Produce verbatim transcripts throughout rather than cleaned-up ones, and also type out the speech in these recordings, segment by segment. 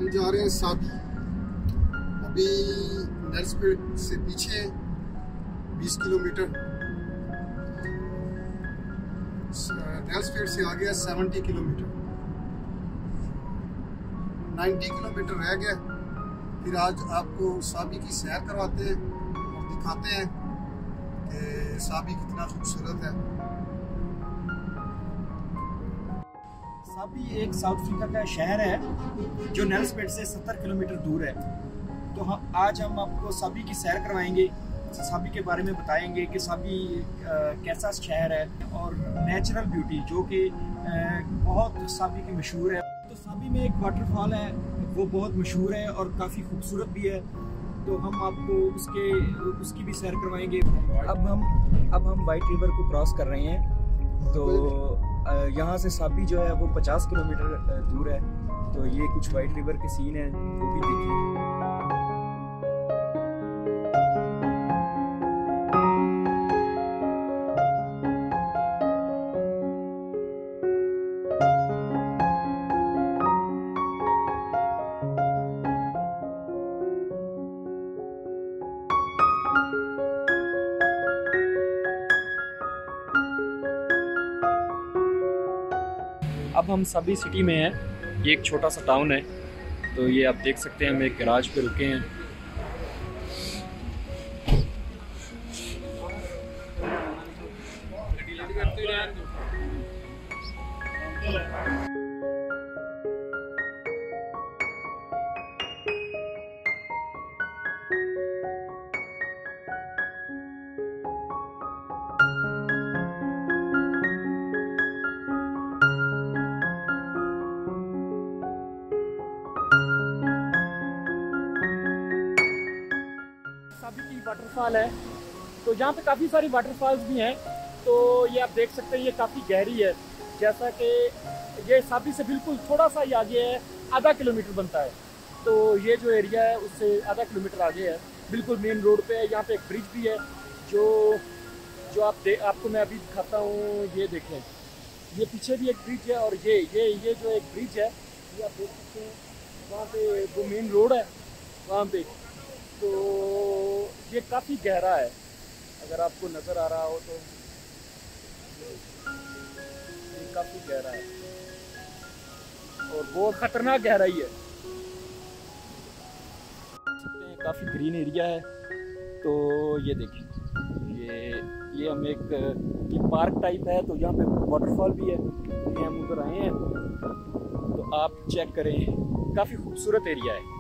हम जा रहे हैं साबी, अभी नर्सपेट से पीछे बीस किलोमीटर, नर्सपेट से आगे सत्तर किलोमीटर, नब्बे किलोमीटर रह गया। फिर आज आपको साबी की सैर करवाते हैं और दिखाते हैं कि साबी कितना खूबसूरत है। साबी एक साउथ अफ्रीका का शहर है जो नेल्सपेट से सत्तर किलोमीटर दूर है। तो हम आज हम आपको साबी की सैर करवाएंगे, साबी के बारे में बताएंगे कि साबी कैसा शहर है और नेचुरल ब्यूटी जो कि बहुत साबी की मशहूर है। तो साबी में एक वाटरफॉल है, वो बहुत मशहूर है और काफ़ी खूबसूरत भी है। तो हम आपको उसके उसकी भी सैर करवाएंगे। अब हम अब हम वाइट रिवर को क्रॉस कर रहे हैं। तो यहाँ से साबी जो है वो पचास किलोमीटर दूर है। तो ये कुछ वाइट रिवर के सीन हैं, वो भी देखिए। अब हम साबी सिटी में हैं। ये एक छोटा सा टाउन है। तो ये आप देख सकते हैं, हम एक गैराज पे रुके हैं। साबी की वाटरफॉल है। तो यहाँ पे काफ़ी सारी वाटरफॉल्स भी हैं। तो ये आप देख सकते हैं, ये काफ़ी गहरी है। जैसा कि ये साबी से बिल्कुल थोड़ा सा ही आगे है, आधा किलोमीटर बनता है। तो ये जो एरिया है उससे आधा किलोमीटर आगे है, बिल्कुल मेन रोड पे है। यहाँ पे एक ब्रिज भी है जो जो आप दे आपको मैं अभी दिखाता हूँ। ये देखें, ये पीछे भी एक ब्रिज है और ये ये ये जो एक ब्रिज है ये आप देख सकते हैं। वहाँ पे वो मेन रोड है वहाँ पे। तो ये काफ़ी गहरा है, अगर आपको नज़र आ रहा हो तो ये काफ़ी गहरा है और बहुत ख़तरनाक गहराई है। काफ़ी ग्रीन एरिया है। तो ये देखिए, ये ये हम एक ये पार्क टाइप है। तो यहाँ पे वाटरफॉल भी है। ये हम उधर आए हैं तो आप चेक करें, काफ़ी खूबसूरत एरिया है।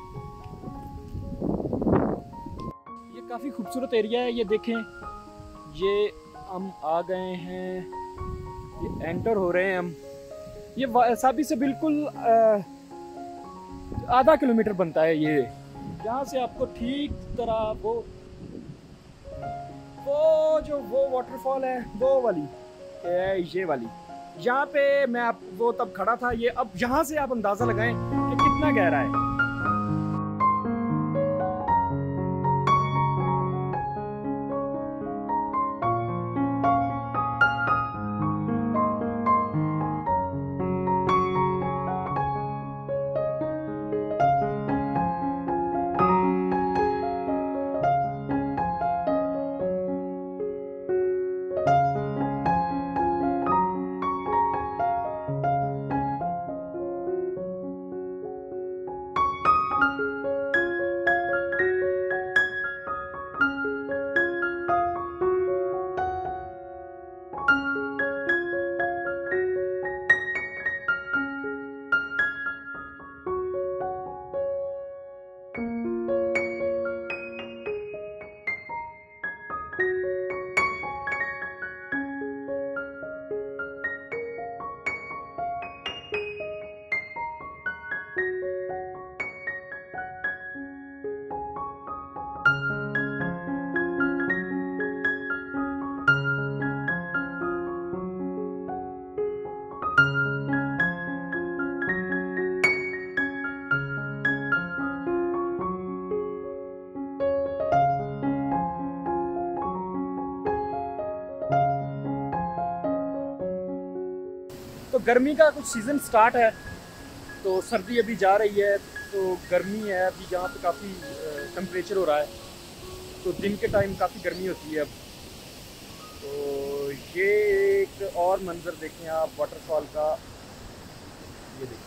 काफ़ी खूबसूरत एरिया है। ये देखें, ये हम आ गए हैं, ये एंटर हो रहे हैं हम। ये साबी से बिल्कुल आधा किलोमीटर बनता है। ये यहाँ से आपको ठीक तरह वो वो जो वो वाटरफॉल है वो वाली है, ये वाली यहाँ पे मैं आप वो तब खड़ा था। ये अब यहाँ से आप अंदाज़ा लगाएं कि कितना गहरा है। तो गर्मी का कुछ सीज़न स्टार्ट है, तो सर्दी अभी जा रही है। तो गर्मी है अभी यहाँ पे, काफ़ी टेम्परेचर हो रहा है, तो दिन के टाइम काफ़ी गर्मी होती है अब। तो ये एक और मंज़र देखें आप वाटरफॉल का, ये देखिए।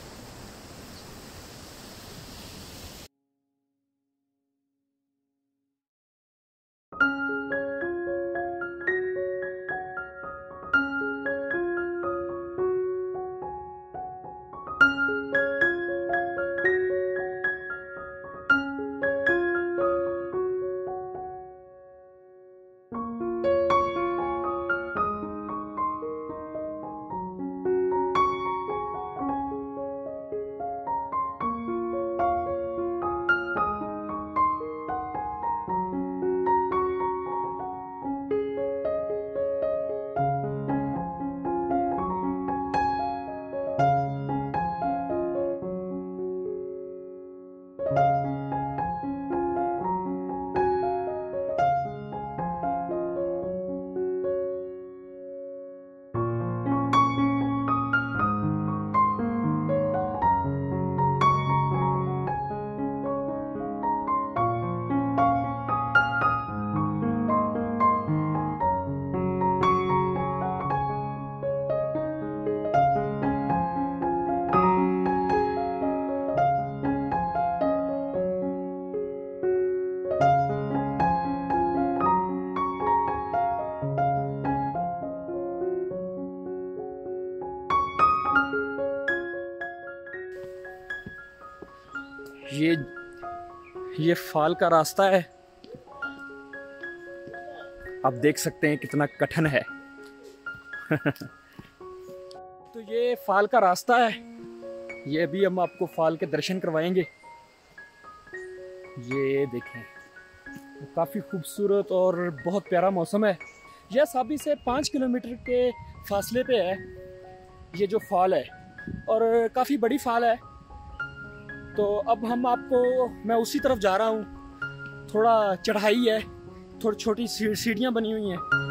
ये ये फॉल का रास्ता है, आप देख सकते हैं कितना कठिन है। तो ये फॉल का रास्ता है, ये अभी हम आपको फॉल के दर्शन करवाएंगे। ये देखें, काफ़ी खूबसूरत और बहुत प्यारा मौसम है। यह साबी से पाँच किलोमीटर के फासले पे है ये जो फॉल है, और काफ़ी बड़ी फॉल है। तो अब हम आपको, मैं उसी तरफ जा रहा हूँ, थोड़ा चढ़ाई है, थोड़ी छोटी सीढ़ियाँ बनी हुई हैं।